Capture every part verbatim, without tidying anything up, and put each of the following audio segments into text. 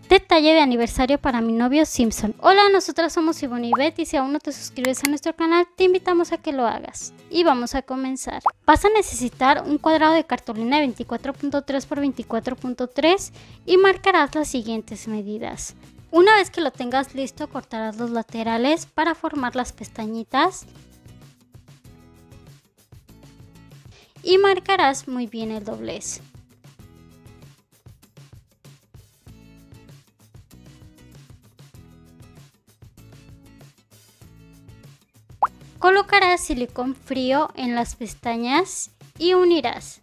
Detalle de aniversario para mi novio Simpson. Hola, nosotras somos Ivonne y Beth y si aún no te suscribes a nuestro canal, te invitamos a que lo hagas. Y vamos a comenzar. Vas a necesitar un cuadrado de cartulina de veinticuatro punto tres por veinticuatro punto tres y marcarás las siguientes medidas. Una vez que lo tengas listo, cortarás los laterales para formar las pestañitas. Y marcarás muy bien el doblez. Colocarás silicón frío en las pestañas y unirás.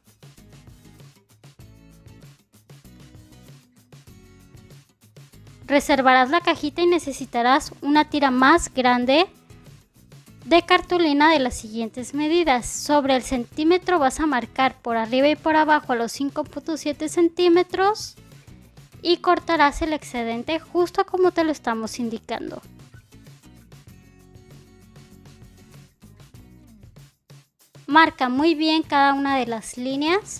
Reservarás la cajita y necesitarás una tira más grande de cartulina de las siguientes medidas. Sobre el centímetro vas a marcar por arriba y por abajo a los cinco punto siete centímetros y cortarás el excedente justo como te lo estamos indicando. Marca muy bien cada una de las líneas.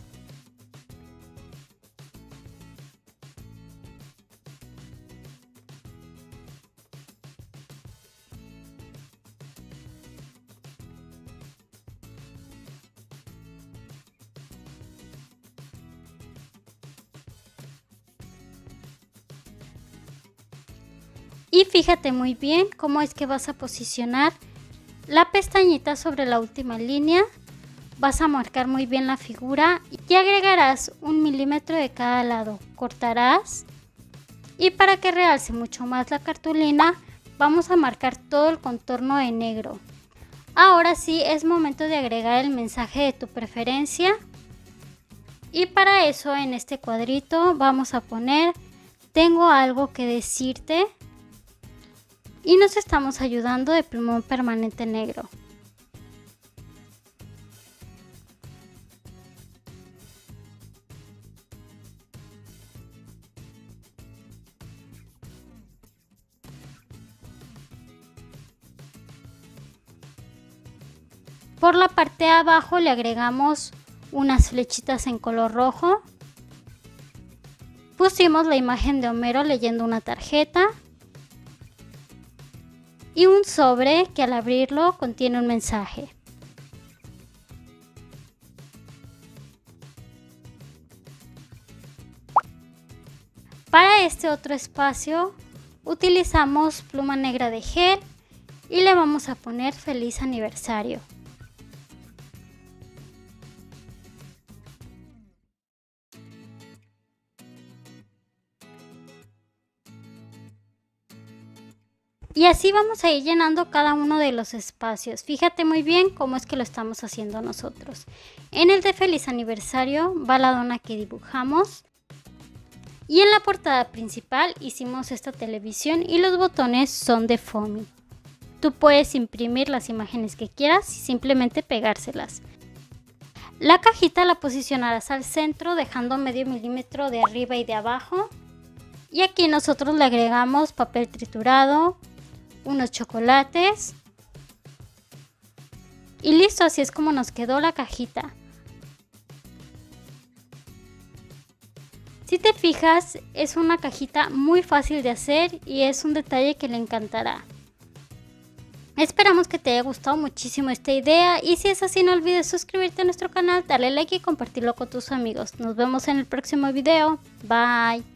Y fíjate muy bien cómo es que vas a posicionar la pestañita sobre la última línea. Vas a marcar muy bien la figura y agregarás un milímetro de cada lado. Cortarás y para que realce mucho más la cartulina vamos a marcar todo el contorno de negro. Ahora sí es momento de agregar el mensaje de tu preferencia y para eso en este cuadrito vamos a poner "tengo algo que decirte" y nos estamos ayudando de plumón permanente negro. Por la parte de abajo le agregamos unas flechitas en color rojo. Pusimos la imagen de Homero leyendo una tarjeta. Y un sobre que al abrirlo contiene un mensaje. Para este otro espacio utilizamos pluma negra de gel y le vamos a poner feliz aniversario. Y así vamos a ir llenando cada uno de los espacios. Fíjate muy bien cómo es que lo estamos haciendo nosotros. En el de feliz aniversario va la dona que dibujamos. Y en la portada principal hicimos esta televisión y los botones son de foamy. Tú puedes imprimir las imágenes que quieras y simplemente pegárselas. La cajita la posicionarás al centro dejando medio milímetro de arriba y de abajo. Y aquí nosotros le agregamos papel triturado, unos chocolates y listo, así es como nos quedó la cajita. Si te fijas, es una cajita muy fácil de hacer y es un detalle que le encantará. Esperamos que te haya gustado muchísimo esta idea y si es así no olvides suscribirte a nuestro canal, darle like y compartirlo con tus amigos. Nos vemos en el próximo video. Bye.